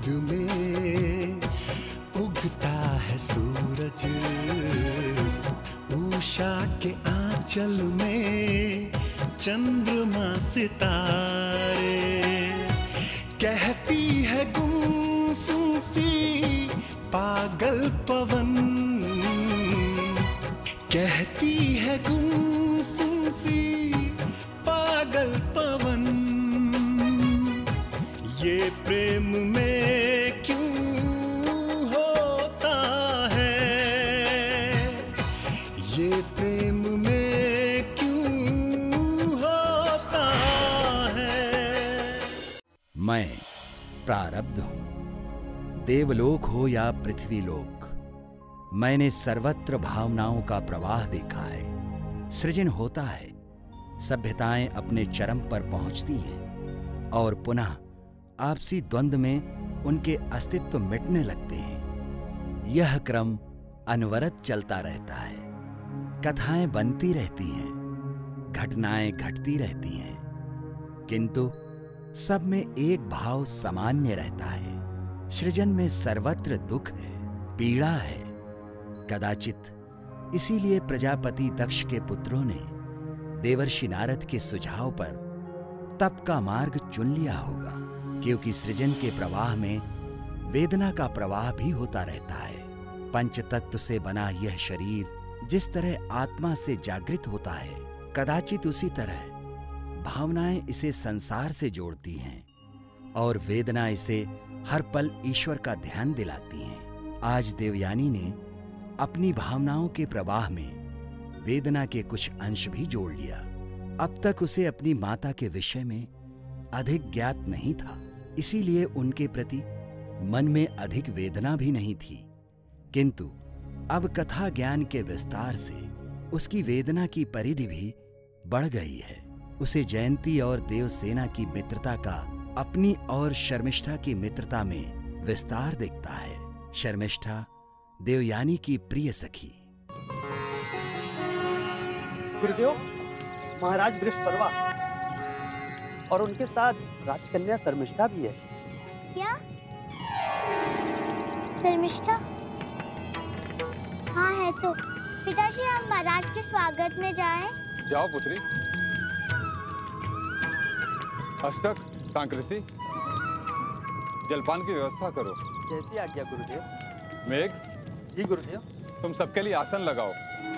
दूध में उगता है सूरज, उषा के आंचल में चंद्रमा सितारे। कहती है गुमसुम सी पागल पवन, कहती है गुमसुम सी पागल पवन, ये प्रेम में क्यों होता है, ये प्रेम में क्यों होता है। मैं प्रारब्ध हूं, देवलोक हो या पृथ्वीलोक, मैंने सर्वत्र भावनाओं का प्रवाह देखा है। सृजन होता है, सभ्यताएं अपने चरम पर पहुंचती हैं और पुनः आपसी द्वंद्व में उनके अस्तित्व मिटने लगते हैं। यह क्रम अनवरत चलता रहता है। कथाएं बनती रहती हैं, घटनाएं घटती रहती हैं, किंतु सब में एक भाव सामान्य रहता है। सृजन में सर्वत्र दुख है, पीड़ा है। कदाचित इसीलिए प्रजापति दक्ष के पुत्रों ने देवर्षि नारद के सुझाव पर तप का मार्ग चुन लिया होगा, क्योंकि सृजन के प्रवाह में वेदना का प्रवाह भी होता रहता है। पंचतत्व से बना यह शरीर जिस तरह आत्मा से जागृत होता है, कदाचित उसी तरह भावनाएं इसे संसार से जोड़ती हैं और वेदना इसे हर पल ईश्वर का ध्यान दिलाती हैं। आज देवयानी ने अपनी भावनाओं के प्रवाह में वेदना के कुछ अंश भी जोड़ लिया। अब तक उसे अपनी माता के विषय में अधिक ज्ञात नहीं था, इसीलिए उनके प्रति मन में अधिक वेदना भी नहीं थी। किंतु अब कथा ज्ञान के विस्तार से उसकी वेदना की परिधि भी बढ़ गई है। उसे जयंती और देवसेना की मित्रता का अपनी और शर्मिष्ठा की मित्रता में विस्तार दिखता है। शर्मिष्ठा देवयानी की प्रिय सखी। गुरुदेव, महाराज बृहस्पति और उनके साथ राजकन्या शर्मिष्ठा भी है। क्या? शर्मिष्ठा? हाँ है तो। पिताजी, हम महाराज के स्वागत में जाएं? जाओ पुत्री। अष्टक, सांकृति, जलपान की व्यवस्था करो। जैसी आज्ञा गुरुदेव। मेघ। जी गुरुदेव। तुम सबके लिए आसन लगाओ।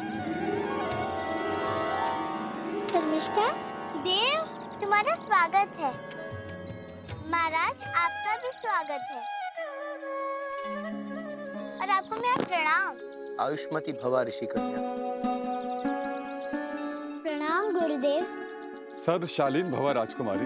शर्मिष्ठा, देव तुम्हारा स्वागत है। महाराज आपका भी स्वागत है। और आपको मेरा प्रणाम। आयुष्मती भवा ऋषि कन्या। प्रणाम गुरुदेव। सर्वशालीन भवा राजकुमारी।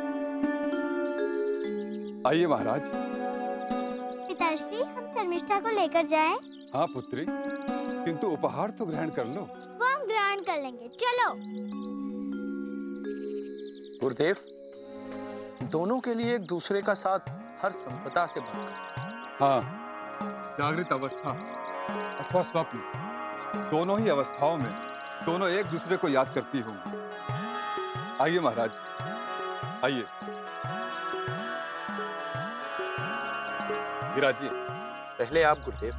आइए महाराज। पिताश्री, हम शर्मिष्ठा को लेकर जाएं? हाँ पुत्री, किंतु उपहार तो ग्रहण कर लो। वो हम ग्रहण कर लेंगे, चलो। गुरुदेव, दोनों के लिए एक दूसरे का साथ हर संपदा से बनकर। हाँ, जागृत अवस्था अथवा स्वप्न, दोनों ही अवस्थाओं में दोनों एक दूसरे को याद करती होंगी। आइए महाराज, आइए। विराजिए। पहले आप गुरुदेव।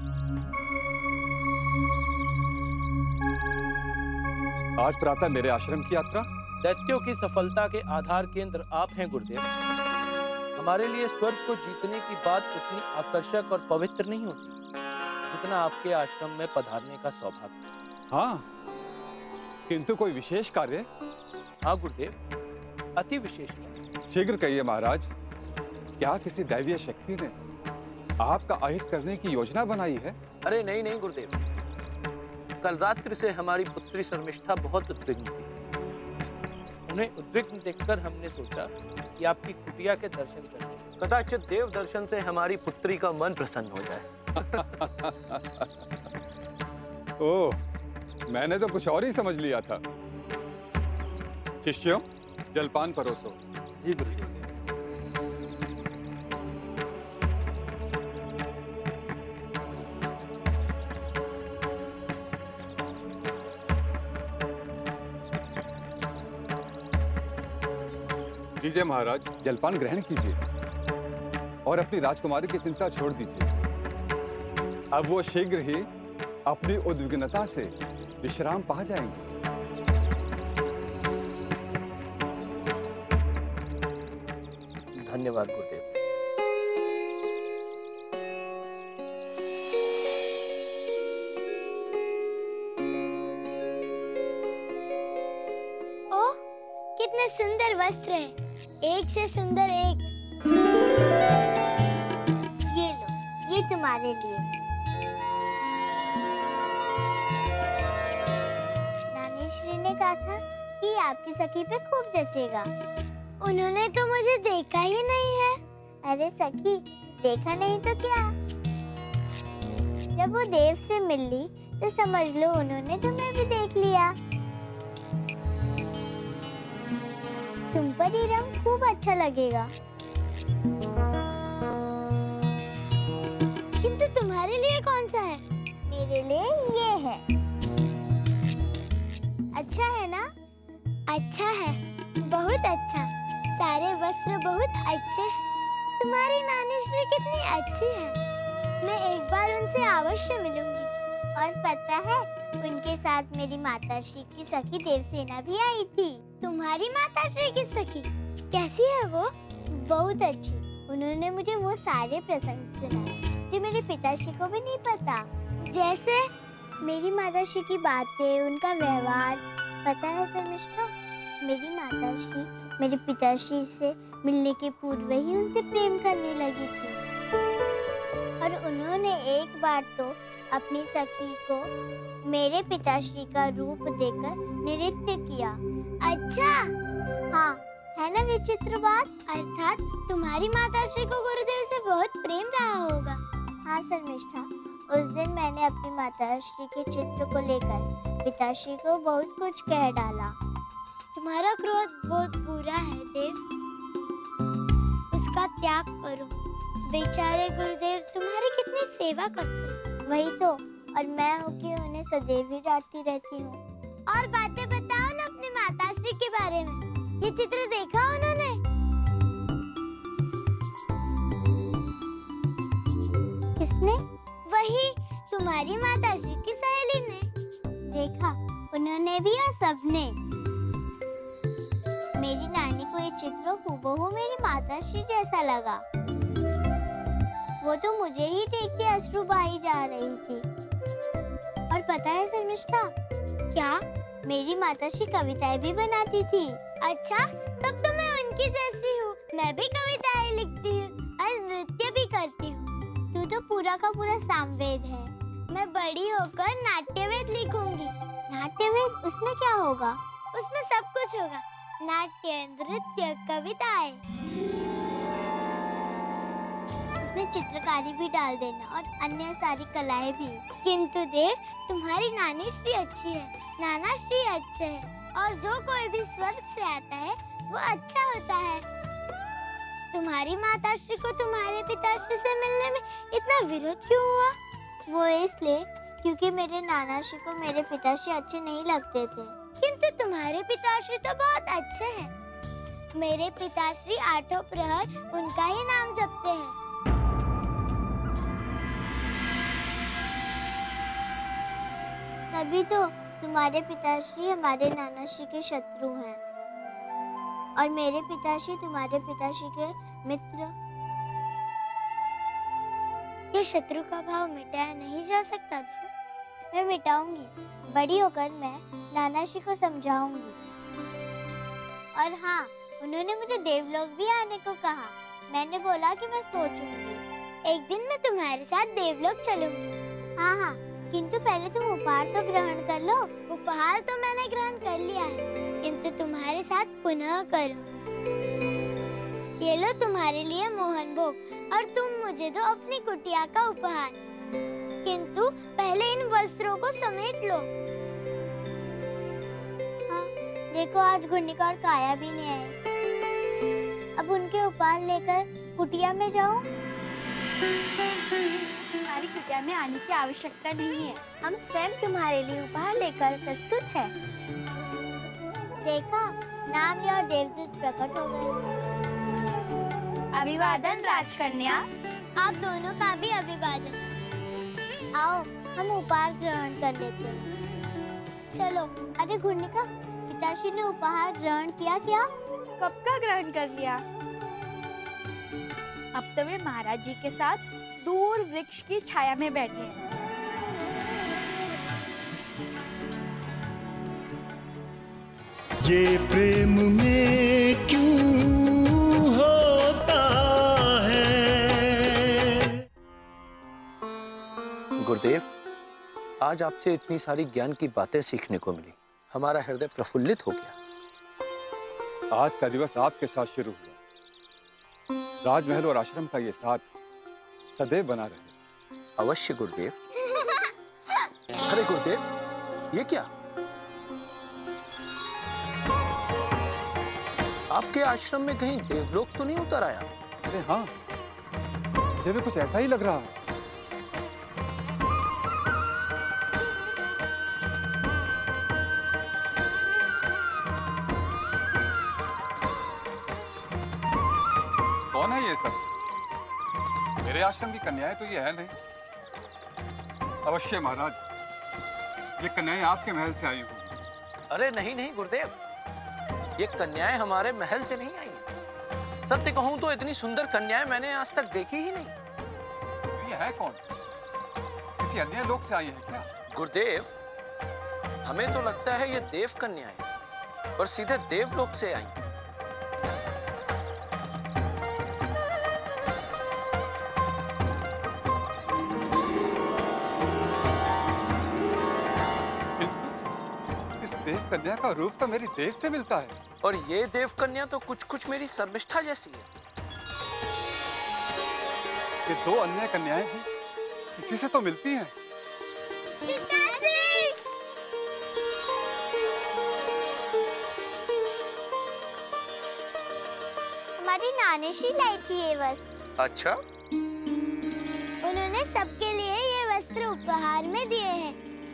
आज प्रातः मेरे आश्रम की यात्रा। दैत्यों की सफलता के आधार केंद्र आप हैं गुरुदेव। हमारे लिए स्वर्ग को जीतने की बात उतनी आकर्षक और पवित्र नहीं होती जितना आपके आश्रम में पधारने का सौभाग्य। हाँ, किंतु कोई विशेष कार्य? हाँ गुरुदेव, अति विशेष कार्य। शीघ्र कहिए महाराज। क्या किसी दैवीय शक्ति ने आपका अहित करने की योजना बनाई है? अरे नहीं नहीं गुरुदेव, कल रात्रि से हमारी पुत्री शर्मिष्ठा बहुत उद्विग्न थी। उन्हें उद्विग्न देखकर हमने सोचा कि आपकी कुटिया के दर्शन करें। कदाचित देव दर्शन से हमारी पुत्री का मन प्रसन्न हो जाए। ओह, मैंने तो कुछ और ही समझ लिया था। शिष्यों, जलपान परोसो। जी गुरुदेव। लीजिए महाराज, जलपान ग्रहण कीजिए। और अपनी राजकुमारी की चिंता छोड़ दीजिए। अब वो शीघ्र ही अपनी उद्विग्नता से विश्राम पा जाएंगे। धन्यवाद गुरुदेव। ओह, कितने सुंदर वस्त्र हैं, एक से सुंदर एक। ये लो, ये तुम्हारे लिए। नानी श्री ने कहा था कि आपकी सखी पे खूब जचेगा। उन्होंने तो मुझे देखा ही नहीं है। अरे सखी, देखा नहीं तो क्या? जब वो देव से मिल ली तो समझ लो उन्होंने तुम्हें भी देख लिया। तुम पर ये रंग खूब अच्छा लगेगा। किंतु तुम्हारे लिए कौन सा है? मेरे लिए ये है। अच्छा है ना? अच्छा है, बहुत अच्छा। सारे वस्त्र बहुत अच्छे हैं। तुम्हारी नानी श्री कितनी अच्छी है। मैं एक बार उनसे अवश्य मिलूंगी। और पता है, उनके साथ मेरी माता श्री की सखी देवसेना भी आई थी। तुम्हारी माता श्री की सखी कैसी है वो? बहुत अच्छी। उन्होंने मुझे वो सारे प्रसंग सुनाए जो मेरे पिताश्री को भी नहीं पता। जैसे मेरी माता श्री की बातें, उनका व्यवहार। पता है शर्मिष्ठा, मेरी माता श्री मेरे पिताश्री से मिलने के पूर्व ही उनसे प्रेम करने लगी थी। और उन्होंने एक बार तो अपनी सखी को मेरे पिताश्री का रूप देकर नृत्य किया। अच्छा, हाँ, है ना विचित्र बात? अर्थात तुम्हारी माताश्री को गुरुदेव से बहुत प्रेम रहा होगा। हाँ शर्मिष्ठा, उस दिन मैंने अपनी माताश्री के चित्र को लेकर पिताश्री को बहुत कुछ कह डाला। तुम्हारा क्रोध बहुत बुरा है देव, उसका त्याग करो। बेचारे गुरुदेव तुम्हारी कितनी सेवा करते हैं। वही तो, और मैं हूँ कि उन्हें सदैव ही डांटती रहती हूँ। और बातें बताओ ना अपनी माताश्री के बारे में। ये चित्र देखा उन्होंने? किसने? वही तुम्हारी माताश्री की सहेली ने। देखा उन्होंने भी और सबने। मेरी नानी को ये चित्र हूबहू मेरी माताश्री जैसा लगा। वो तो मुझे ही देख के अश्रु बहाई जा रही थी। और पता है शर्मिष्ठा क्या? मेरी माताश्री कविताएं भी बनाती थी। अच्छा, तब तो मैं उनकी जैसी हूँ। मैं भी कविताएं लिखती हूँ और नृत्य भी करती हूँ। तू तो पूरा का पूरा सामवेद है। मैं बड़ी होकर नाट्यवेद लिखूंगी। नाट्यवेद? उसमें क्या होगा? उसमें सब कुछ होगा, नाट्य, नृत्य, कविताएं। उसमें चित्रकारी भी डाल देना और अन्य सारी कलाएं भी। किंतु देव, तुम्हारी नानी श्री अच्छी है, नाना श्री अच्छे है, और जो कोई भी स्वर्ग से आता है वो अच्छा होता है। तुम्हारी माताश्री को तुम्हारे पिताश्री से मिलने में इतना विरोध क्यों हुआ? वो इसलिए क्योंकि मेरे नाना श्री को मेरे पिताश्री अच्छे नहीं लगते थे। किंतु तुम्हारे पिताश्री तो बहुत अच्छे हैं। मेरे पिताश्री आठों प्रहर उनका ही नाम जपते हैं। तभी तो तुम्हारे पिताश्री हमारे नाना श्री के शत्रु हैं और मेरे पिताश्री तुम्हारे पिताश्री के मित्र। ये शत्रु का भाव मिटाया नहीं जा सकता देव। मैं मिटाऊंगी। बड़ी होकर मैं नाना श्री को समझाऊंगी। और हाँ, उन्होंने मुझे देवलोक भी आने को कहा। मैंने बोला कि मैं सोचूंगी। एक दिन मैं तुम्हारे साथ देवलोक चलूंगी। हाँ हाँ, किंतु पहले तुम उपहार तो ग्रहण कर लो। उपहार तो मैंने ग्रहण कर लिया है, किंतु तुम्हारे साथ पुनः करूंगी। ये लो तुम्हारे लिए मोहन भोग और तुम मुझे दो अपनी कुटिया का उपहार। किंतु पहले इन वस्त्रों को समेट लो। हाँ, देखो आज घुंडिका और काया भी नहीं आए। अब उनके उपहार लेकर कुटिया में जाऊं? हमारी कुटिया में आने की आवश्यकता नहीं है। हम स्वयं तुम्हारे लिए उपहार लेकर प्रस्तुत हैं। देखा, नाम लिया और देवदूत प्रकट हो गए। अभिवादन राजकन्या। आप दोनों का भी अभिवादन। आओ हम उपहार ग्रहण कर लेते हैं। चलो। अरे घुर्निका, पिताश्री ने उपहार ग्रहण किया क्या? कब का ग्रहण कर लिया? अब तो वे महाराज जी के साथ दूर वृक्ष की छाया में बैठे हैं। ये प्रेम में क्यों होता है? गुरुदेव, आज आपसे इतनी सारी ज्ञान की बातें सीखने को मिली। हमारा हृदय प्रफुल्लित हो गया। आज का दिवस आपके साथ शुरू हुआ। राजमहल और आश्रम का ये साथ सदैव बना रहे। अवश्य गुरुदेव। अरे गुरुदेव, ये क्या? आपके आश्रम में कहीं देवलोक तो नहीं उतर आया? अरे हाँ, मुझे भी कुछ ऐसा ही लग रहा है। कौन है ये सब? मेरे आश्रम की कन्याएं तो ये है नहीं। अवश्य महाराज, ये कन्याएं आपके महल से आई होंगी। अरे नहीं नहीं गुरुदेव, ये कन्याएं हमारे महल से नहीं आई हैं। सत्य कहूं तो इतनी सुंदर कन्याएं मैंने आज तक देखी ही नहीं। ये है कौन? किसी अन्य लोक से आई है क्या? गुरुदेव, हमें तो लगता है ये देव कन्याएं, पर सीधे देवलोक से आई। देव कन्या का रूप तो मेरी देव से मिलता है। और ये देव कन्या तो कुछ कुछ मेरी शर्मिष्ठा जैसी है। ये दो अन्य कन्याएं भी इसी से तो मिलती हैं। पिताजी! हमारी नानी श्री लाई थी ये वस्त्र। अच्छा? उन्होंने सबके लिए ये वस्त्र उपहार में दिए हैं।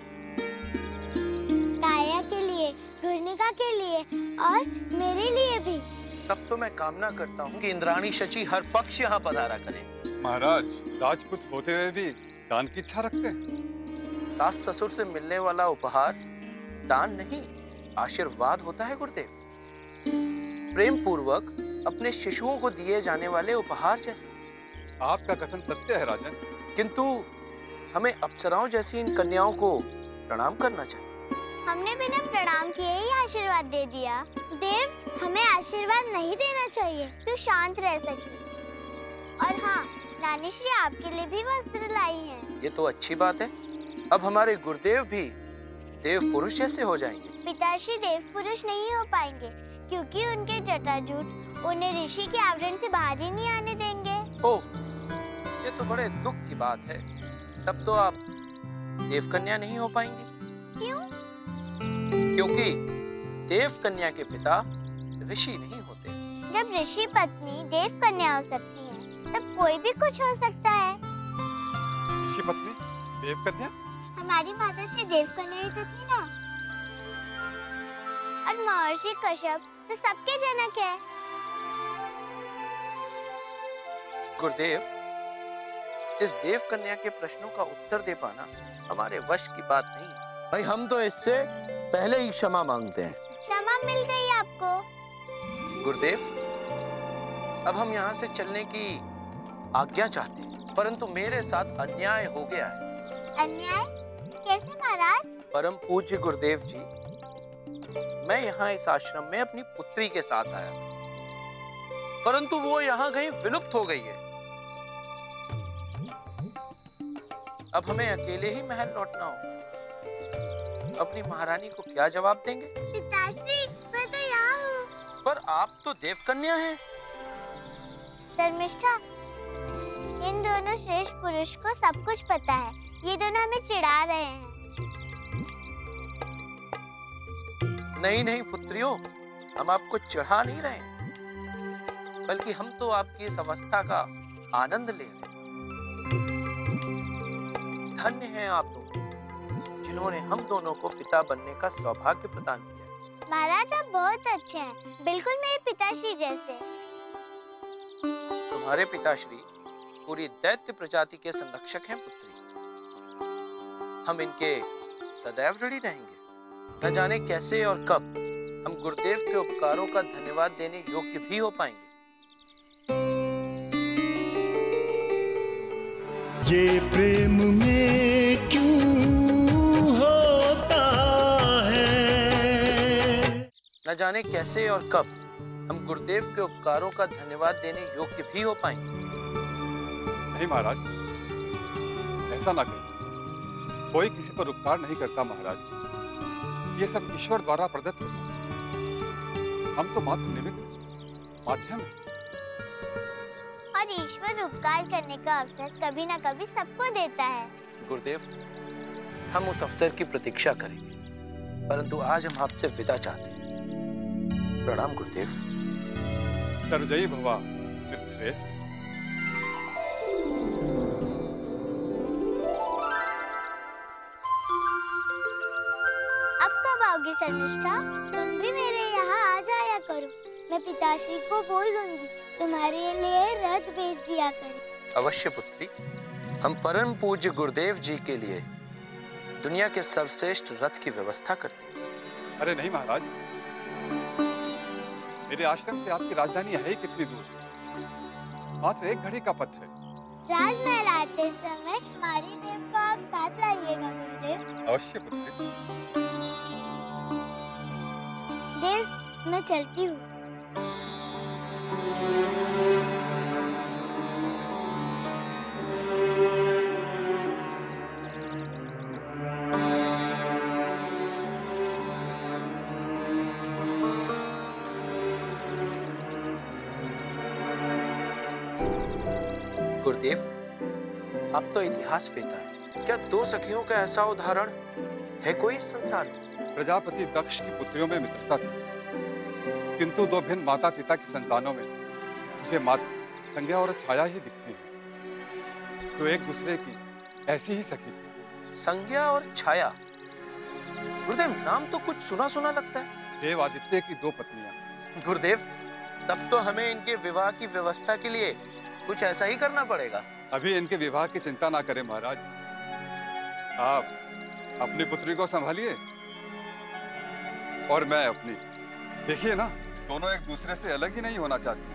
काया के लिए, घुर्निका के लिए और मेरे लिए भी। तब तो मैं कामना करता हूँ कि इंद्राणी शची हर पक्ष यहाँ पधारा करें। महाराज, राजपूत होते हुए भी दान की इच्छा रखते हैं। सास ससुर से मिलने वाला उपहार दान नहीं, आशीर्वाद होता है गुरुदेव। प्रेम पूर्वक अपने शिशुओं को दिए जाने वाले उपहार जैसे। आपका कथन सत्य है राजन, किंतु हमें अप्सराओं जैसी इन कन्याओं को प्रणाम करना चाहिए। हमने बिना प्रणाम किए ही आशीर्वाद दे दिया। देव, हमें आशीर्वाद नहीं देना चाहिए, तू शांत रह सके। और हाँ, नानी श्री आपके लिए भी वस्त्र लाई हैं। ये तो अच्छी बात है। अब हमारे गुरुदेव भी देव पुरुष जैसे हो जाएंगे। पिताश्री देव पुरुष नहीं हो पाएंगे, क्योंकि उनके जटाजूट उन्हें ऋषि के आवरण से बाहर ही नहीं आने देंगे। ओह, ये तो बड़े दुख की बात है। तब तो आप देव कन्या नहीं हो पाएंगे। क्यों? क्योंकि देव कन्या के पिता ऋषि नहीं होते। जब ऋषि पत्नी देव कन्या हो सकती है, तब कोई भी कुछ हो सकता है। ऋषि पत्नी देव कन्या? हमारी माता श्री देव कन्या ही तो थी ना। और महर्षि कश्यप तो सबके जनक है। गुरुदेव, इस देव कन्या के प्रश्नों का उत्तर दे पाना हमारे वश की बात नहीं है। भाई, हम तो इससे पहले ही क्षमा मांगते हैं। क्षमा मिल गई आपको। गुरुदेव, अब हम यहाँ से चलने की आज्ञा चाहते हैं, परंतु मेरे साथ अन्याय हो गया है। अन्याय? कैसे महाराज? परम पूज्य गुरुदेव जी, मैं यहाँ इस आश्रम में अपनी पुत्री के साथ आया, परंतु वो यहाँ कहीं विलुप्त हो गई है। अब हमें अकेले ही महल लौटना होगा। अपनी महारानी को क्या जवाब देंगे? पिताश्री, मैं तो यहाँ हूँ। पर आप तो देव कन्या हैं। शर्मिष्ठा, इन दोनों श्रेष्ठ पुरुष को सब कुछ पता है। ये दोनों हमें चिढ़ा रहे हैं। नहीं नहीं पुत्रियों, हम आपको चिढ़ा नहीं रहे हैं, बल्कि हम तो आपकी इस अवस्था का आनंद ले रहे हैं। धन्य हैं आप दोनों, जिन्होंने हम दोनों को पिता बनने का सौभाग्य प्रदान किया। महाराज, आप बहुत अच्छे हैं, बिल्कुल मेरे पिताश्री जैसे। तो तुम्हारे पिताश्री पूरी दैत्य प्रजाति के संरक्षक हैं पुत्री। हम इनके सदैव ऋणी रहेंगे। न जाने कैसे और कब हम गुरुदेव के उपकारों का धन्यवाद देने योग्य भी हो पाएंगे। ये प्रेम में क्यों होता है? न जाने कैसे और कब हम गुरुदेव के उपकारों का धन्यवाद देने योग्य भी हो पाएंगे। नहीं महाराज, ऐसा ना कहिए। कोई किसी पर उपकार नहीं करता महाराज। ये सब ईश्वर द्वारा प्रदत्त होता है। हम तो मात्र निमित्त, माध्यम हैं। और ईश्वर उपकार करने का अवसर कभी ना कभी सबको देता है। गुरुदेव, हम उस अवसर की प्रतीक्षा करेंगे, परंतु आज हम आपसे विदा चाहते हैं। प्रणाम गुरुदेव। सर्वजयी भवा श्रेष्ठ। अब कब आओगी शर्मिष्ठा? तुम भी मेरे यहाँ आ जाया करो। मैं पिताश्री को बोल दूंगी तुम्हारे लिए रथ भेज दिया करे। अवश्य पुत्री, हम परम पूज्य गुरुदेव जी के लिए दुनिया के सर्वश्रेष्ठ रथ की व्यवस्था करते हैं। अरे नहीं महाराज, मेरे आश्रम से आपकी राजधानी है ही कितनी दूर? मात्र 1 घड़ी का पथ है। राजमहल आते समय हमारी देव को आप साथ लाइएगा गुरुदेव। अवश्य पुत्री। देव, मैं चलती हूँ। गुरुदेव, आप तो इतिहास वेता है। क्या 2 सखियों का ऐसा उदाहरण है कोई इस संसार में? प्रजापति दक्ष की पुत्रियों में मित्रता थी, किंतु 2 भिन्न माता पिता की संतानों में मुझे मात्र संज्ञा और छाया ही दिखती है। तो एक दूसरे की ऐसी ही सखी थी। संज्ञा और छाया? गुरुदेव, नाम तो कुछ सुना सुना लगता है। देव आदित्य की 2 पत्नियां। गुरुदेव, तब तो हमें इनके विवाह की व्यवस्था के लिए कुछ ऐसा ही करना पड़ेगा। अभी इनके विवाह की चिंता ना करें महाराज। आप अपनी पुत्री को संभालिए और मैं अपनी। देखिए ना, दोनों एक दूसरे से अलग ही नहीं होना चाहती।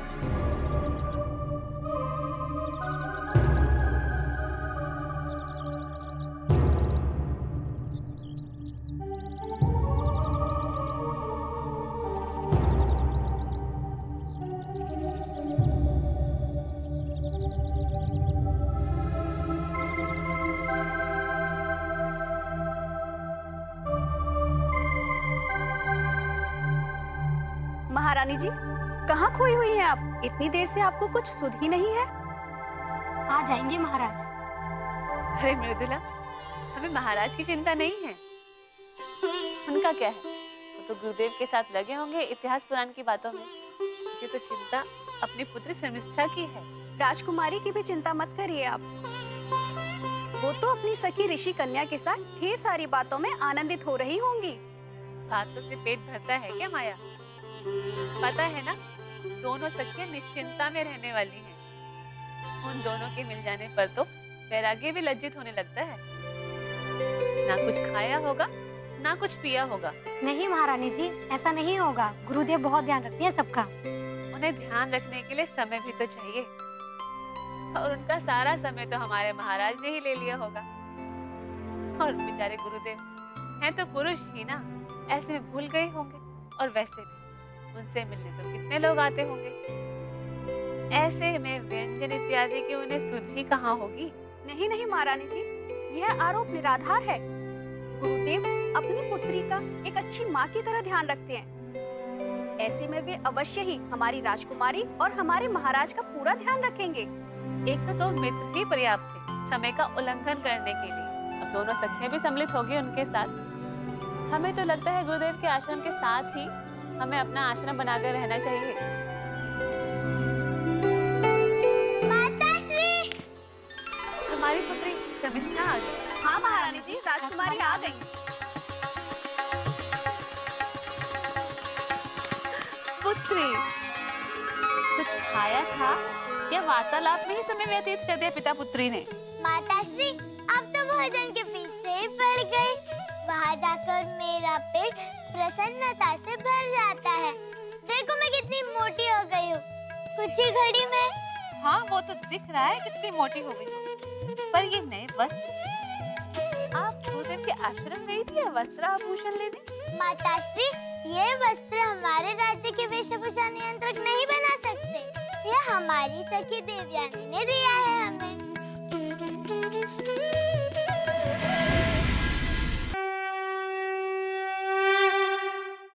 महारानी जी, कहाँ खोई हुई हैं आप? इतनी देर से आपको कुछ सुध ही नहीं है। आ जाएंगे महाराज। अरे मृदुला, हमें महाराज की चिंता नहीं है। उनका क्या है, वो तो गुरुदेव के साथ लगे होंगे इतिहास पुराण की बातों में। मुझे तो चिंता अपनी पुत्री शर्मिष्ठा की है। राजकुमारी की भी चिंता मत करिए आप। वो तो अपनी सखी ऋषि कन्या के साथ ढेर सारी बातों में आनंदित हो रही होंगी। बातों से पेट भरता है क्या माया? पता है ना, दोनों सखियां निश्चिंता में रहने वाली हैं। उन दोनों के मिल जाने पर तो वैराग्य भी लज्जित होने लगता है। ना कुछ खाया होगा, ना कुछ पिया होगा। नहीं महारानी जी, ऐसा नहीं होगा। गुरुदेव बहुत ध्यान रखते हैं सबका। उन्हें ध्यान रखने के लिए समय भी तो चाहिए, और उनका सारा समय तो हमारे महाराज ने ही ले लिया होगा। और बेचारे गुरुदेव हैं तो पुरुष ही ना, ऐसे में भूल गए होंगे। और वैसे भी उनसे मिलने तो कितने लोग आते होंगे। ऐसे में व्यंजन इत्यादि की उन्हें सुध ही कहाँ होगी। नहीं नहीं महारानी जी, यह आरोप निराधार है। गुरुदेव अपनी पुत्री का एक अच्छी माँ की तरह ध्यान रखते हैं। ऐसे में वे अवश्य ही हमारी राजकुमारी और हमारे महाराज का पूरा ध्यान रखेंगे। एक तो 2 मित्र ही पर्याप्त थे समय का उल्लंघन करने के लिए। अब दोनों सखियां भी सम्मिलित होगी उनके साथ। हमें तो लगता है गुरुदेव के आश्रम के साथ ही हमें अपना आश्रम बनाकर रहना चाहिए। माताश्री! हमारी पुत्री शर्मिष्ठा आ गई। हाँ महारानी जी, राजकुमारी आ गई। पुत्री, कुछ खाया था? या वार्तालाप में ही समय व्यतीत कर दिया पिता पुत्री ने। माताश्री, आप तो भोजन के पीछे ही पड़ गई। वहाँ जाकर मेरा पेट प्रसन्नता से भर जाता है। देखो मैं कितनी मोटी हो गई हूँ कुछ ही घड़ी में। हाँ वो तो दिख रहा है कितनी मोटी हो गई हो, पर ये नए वस्त्र, आप गुरुदेव के आश्रम गई थी या वस्त्र आभूषण लेने? माताश्री, ये वस्त्र हमारे राज्य के वेशभूषा नियंत्रक नहीं बना सकते। यह हमारी सखी देवयानी ने दिया है हमें।